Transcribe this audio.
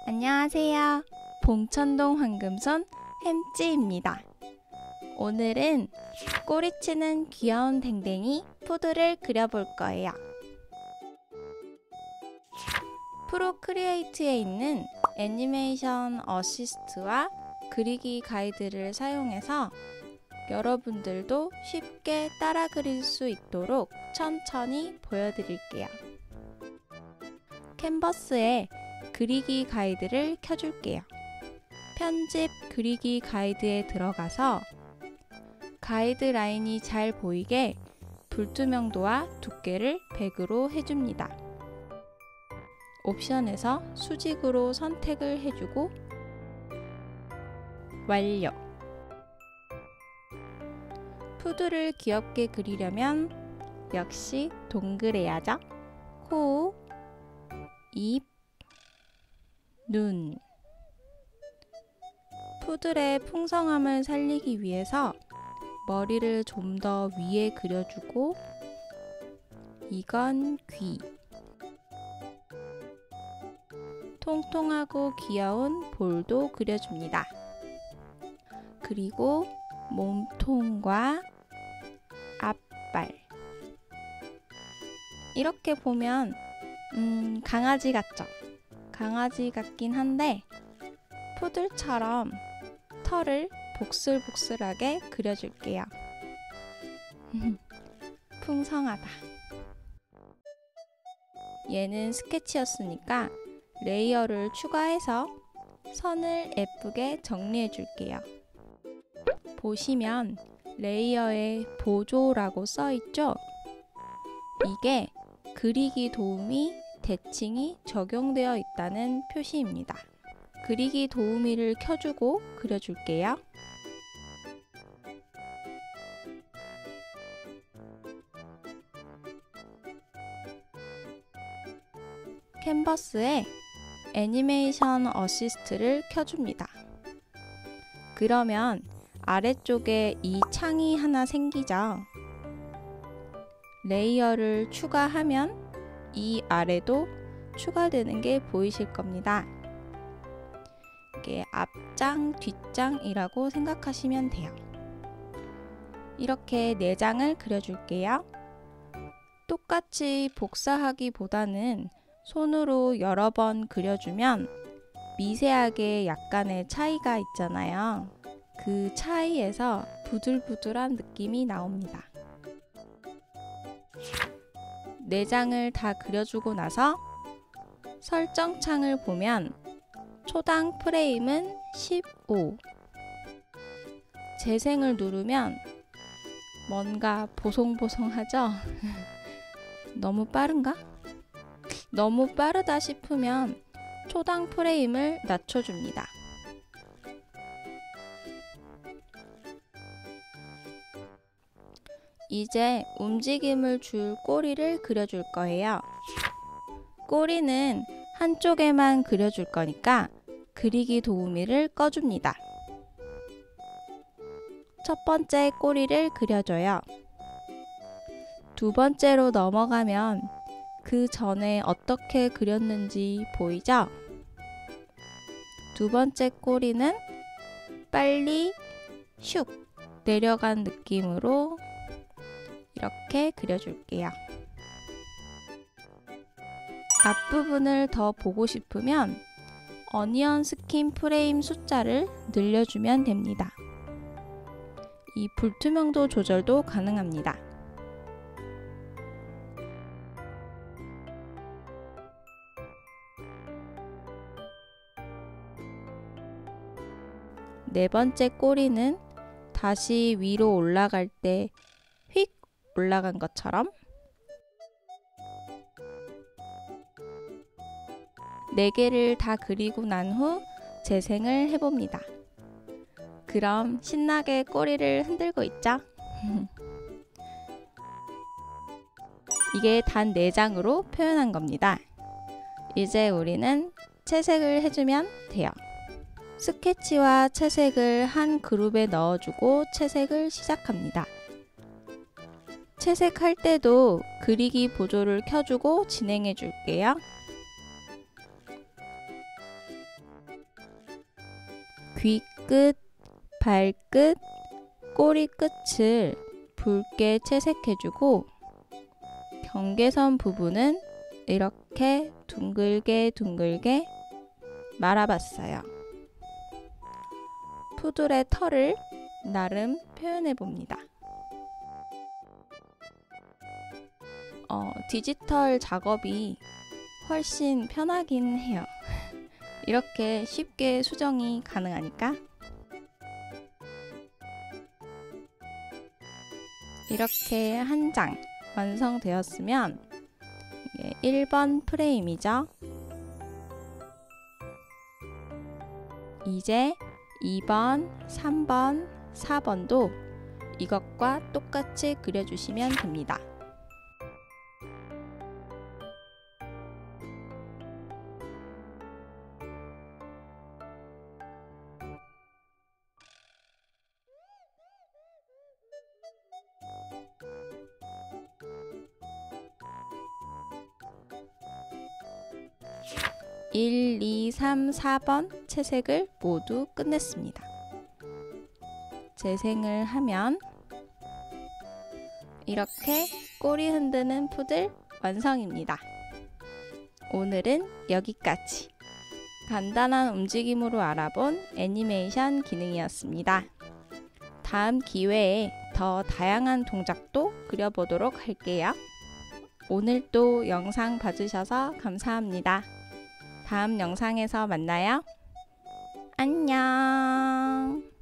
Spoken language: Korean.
안녕하세요. 봉천동 황금손 햄찌입니다. 오늘은 꼬리치는 귀여운 댕댕이 푸드를 그려볼 거예요. 프로크리에이트에 있는 애니메이션 어시스트와 그리기 가이드를 사용해서 여러분들도 쉽게 따라 그릴 수 있도록 천천히 보여드릴게요. 캔버스에 그리기 가이드를 켜줄게요. 편집 그리기 가이드에 들어가서 가이드라인이 잘 보이게 불투명도와 두께를 100으로 해줍니다. 옵션에서 수직으로 선택을 해주고 완료! 푸드를 귀엽게 그리려면 역시 동그래야죠. 코, 입, 눈. 푸들의 풍성함을 살리기 위해서 머리를 좀 더 위에 그려주고, 이건 귀. 통통하고 귀여운 볼도 그려줍니다. 그리고 몸통과 앞발. 이렇게 보면 강아지 같죠? 강아지 같긴 한데 푸들처럼 털을 복슬복슬하게 그려줄게요. 풍성하다. 얘는 스케치였으니까 레이어를 추가해서 선을 예쁘게 정리해 줄게요. 보시면 레이어에 보조라고 써있죠? 이게 그리기 도우미 대칭이 적용되어 있다는 표시입니다. 그리기 도우미를 켜주고 그려줄게요. 캔버스에 애니메이션 어시스트를 켜줍니다. 그러면 아래쪽에 이 창이 하나 생기죠. 레이어를 추가하면 이 아래도 추가되는 게 보이실 겁니다. 이게 앞장, 뒷장이라고 생각하시면 돼요. 이렇게 4장을 그려줄게요. 똑같이 복사하기보다는 손으로 여러 번 그려주면 미세하게 약간의 차이가 있잖아요. 그 차이에서 부들부들한 느낌이 나옵니다. 4장을 다 그려주고 나서 설정창을 보면 초당 프레임은 15. 재생을 누르면 뭔가 보송보송하죠? 너무 빠른가? 너무 빠르다 싶으면 초당 프레임을 낮춰줍니다. 이제 움직임을 줄 꼬리를 그려줄 거예요. 꼬리는 한쪽에만 그려줄 거니까 그리기 도우미를 꺼줍니다. 첫 번째 꼬리를 그려줘요. 두 번째로 넘어가면 그 전에 어떻게 그렸는지 보이죠? 두 번째 꼬리는 빨리 슉 내려간 느낌으로 이렇게 그려줄게요. 앞부분을 더 보고 싶으면 어니언 스킨 프레임 숫자를 늘려주면 됩니다. 이 불투명도 조절도 가능합니다. 네 번째 꼬리는 다시 위로 올라갈 때 휙 올라간 것처럼 4개를 다 그리고 난 후 재생을 해봅니다. 그럼 신나게 꼬리를 흔들고 있죠? 이게 단 4장으로 표현한 겁니다. 이제 우리는 채색을 해주면 돼요. 스케치와 채색을 한 그룹에 넣어주고 채색을 시작합니다. 채색할 때도 그리기 보조를 켜주고 진행해 줄게요. 귀 끝, 발끝, 꼬리 끝을 붉게 채색해주고 경계선 부분은 이렇게 둥글게 말아봤어요. 푸들의 털을 나름 표현해봅니다. 디지털 작업이 훨씬 편하긴 해요. 이렇게 쉽게 수정이 가능하니까. 이렇게 한 장 완성되었으면 이게 1번 프레임이죠. 이제 2번, 3번, 4번도 이것과 똑같이 그려주시면 됩니다. (1, 2, 3, 4번) 채색을 모두 끝냈습니다. 재생을 하면 이렇게 꼬리 흔드는 푸들 완성입니다. 오늘은 여기까지. 간단한 움직임으로 알아본 애니메이션 기능이었습니다. 다음 기회에 더 다양한 동작도 그려보도록 할게요. 오늘도 영상 봐주셔서 감사합니다. 다음 영상에서 만나요. 안녕.